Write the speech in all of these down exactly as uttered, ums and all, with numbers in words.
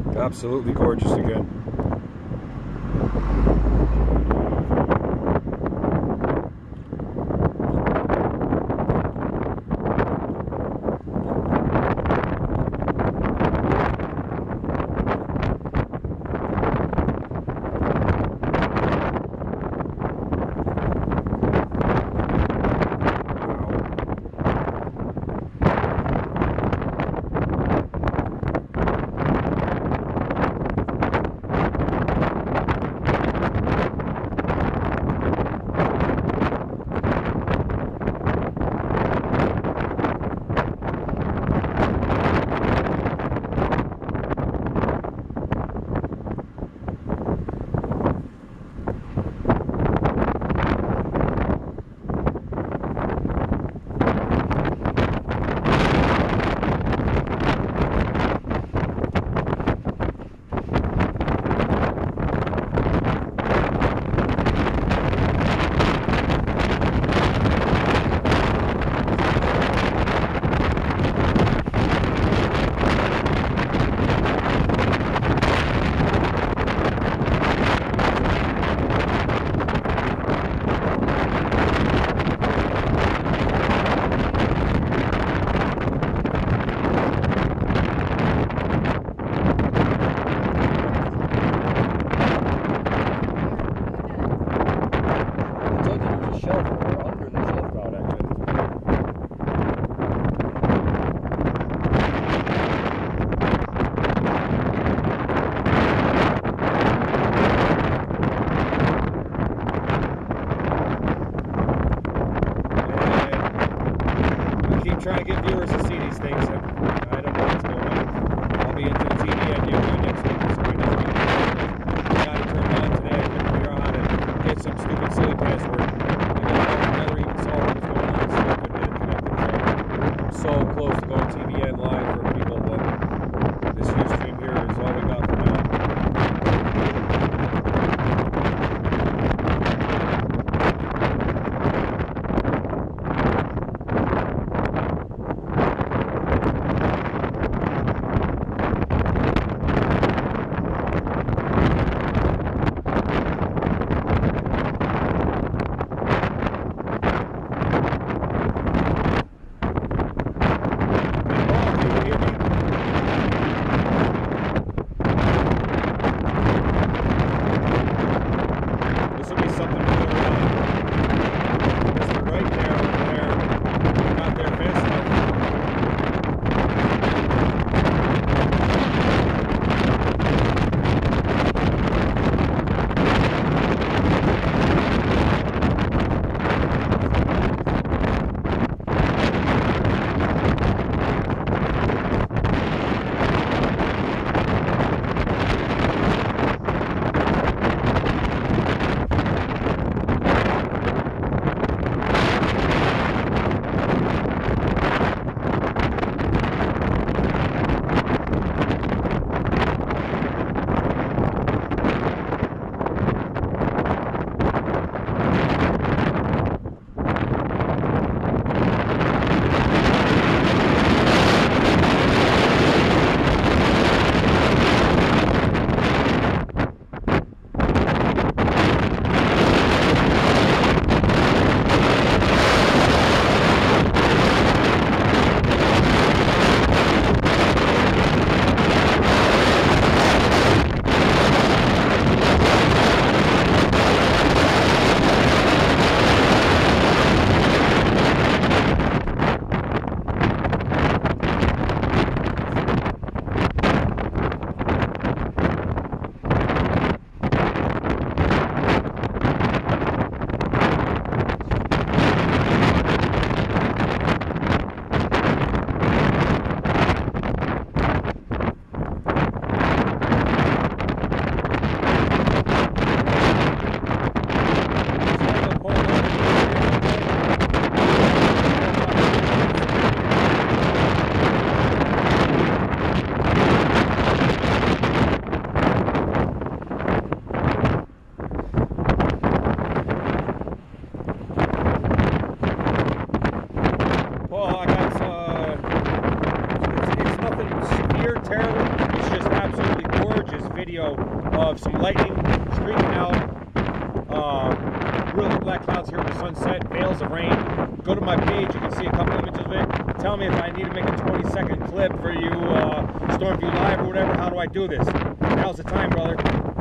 Absolutely gorgeous again. video of some lightning streaking out. Uh, really black clouds here with the sunset, veils of rain. Go to my page, you can see a couple images of it. Tell me if I need to make a twenty second clip for you, uh, Stormview Live or whatever. How do I do this? Now's the time, brother.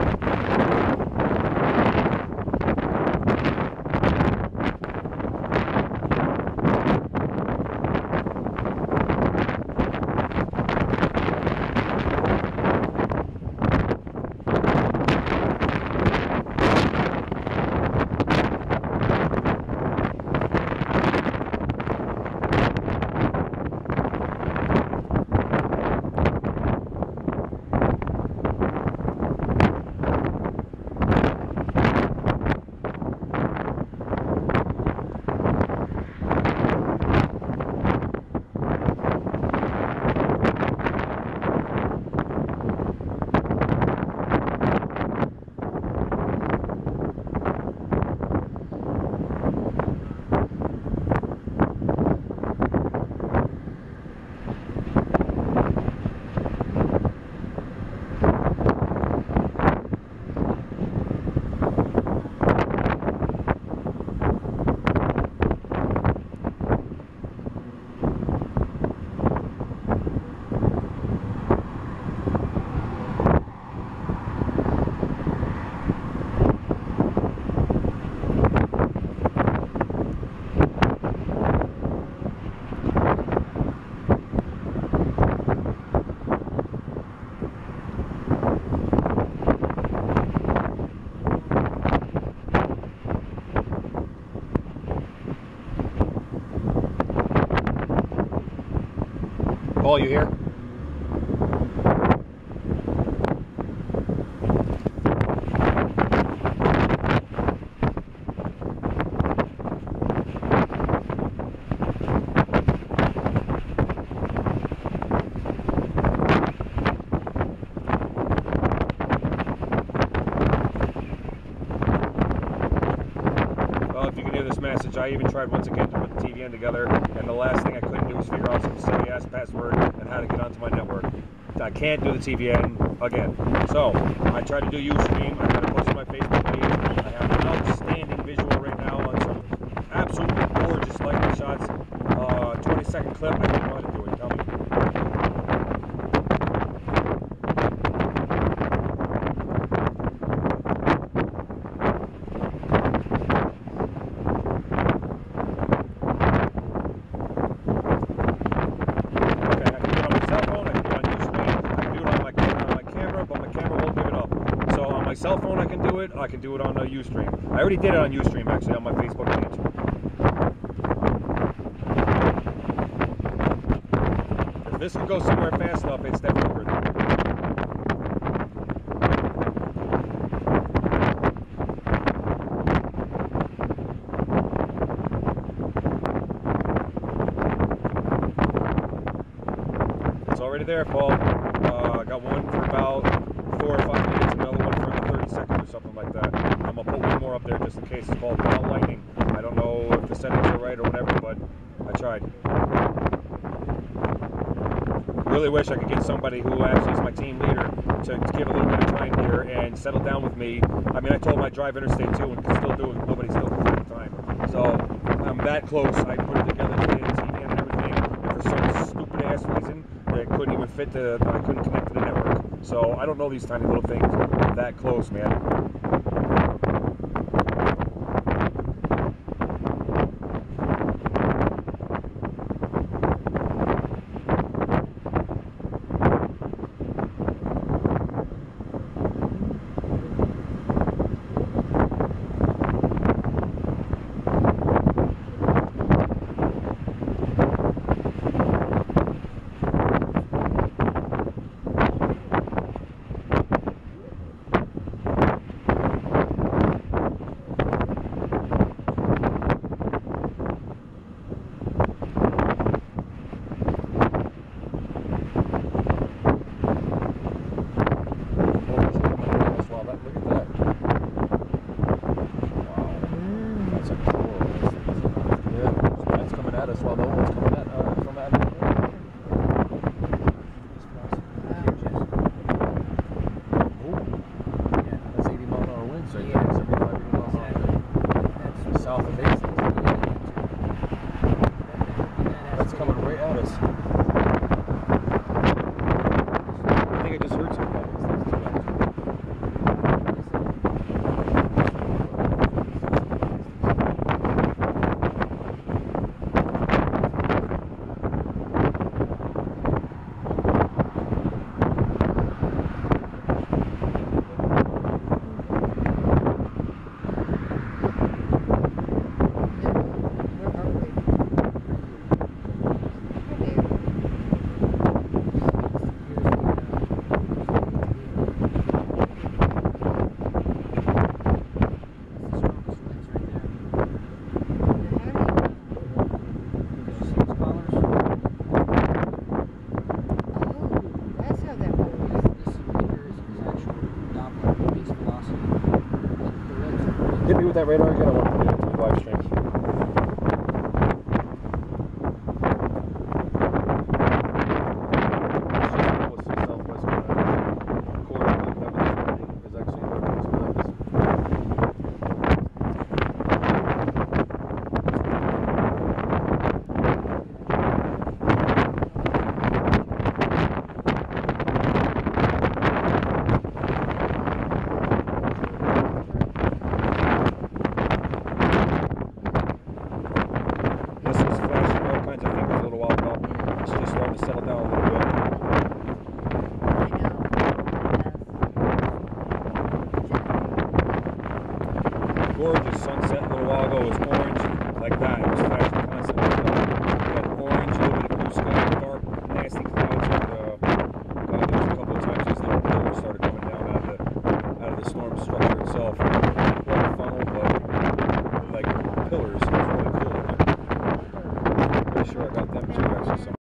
Paul, you here? Well, if you can hear this message, I even tried once again to put the T V N together, and the last thing I couldn't do was figure out some silly ass password and how to get onto my network. I can't do the T V N again. So I tried to do Ustream. I got to post on my Facebook page. I have an outstanding visual right now on some absolutely gorgeous lightning shots. Uh, twenty second clip. I don't know how to do it. Tell me. Cell phone I can do it, I can do it on uh, Ustream. I already did it on Ustream actually on my Facebook page. If this can go somewhere fast enough, it's definitely worth it. It's already there, Paul. Uh, I got one for about four or five minutes, another one for thirty seconds or something like that. I'm gonna put one more up there just in case. It's called Wild Lightning. I don't know if the settings are right or whatever, but I tried. Really wish I could get somebody who actually is my team leader to give a little bit of time here and settle down with me. I mean, I told him I drive interstate too and can still do it. Nobody still can find the time. So I'm that close. I put it together today, the T V and everything. And for some stupid ass reason, it couldn't even fit to. I couldn't connect to the network. So I don't know these tiny little things that close, man. that radar again? I want to put it into the live stream. Settle down a little bit. Gorgeous sunset a little while ago. It was orange like that. It was flashing constantly. We had orange, a little bit of blue sky.